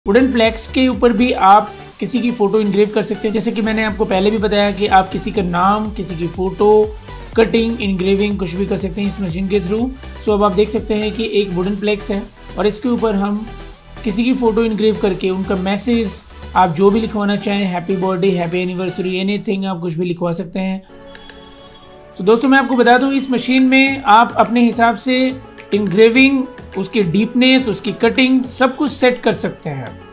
Wooden plex के ऊपर भी आप किसी की फ़ोटो इनग्रेव कर सकते हैं। जैसे कि मैंने आपको पहले भी बताया कि आप किसी का नाम, किसी की फ़ोटो, कटिंग, इनग्रेविंग कुछ भी कर सकते हैं इस मशीन के थ्रू। सो अब आप देख सकते हैं कि एक वुडन प्लेक्स है और इसके ऊपर हम किसी की फ़ोटो इनग्रेव करके उनका मैसेज, आप जो भी लिखवाना चाहें, happy birthday, happy anniversary, anything, आप कुछ भी लिखवा सकते हैं। सो दोस्तों मैं आपको बता दूं, इस मशीन में आप अपने हिसाब से इनग्रेविंग, उसकी डीपनेस, उसकी कटिंग सब कुछ सेट कर सकते हैं।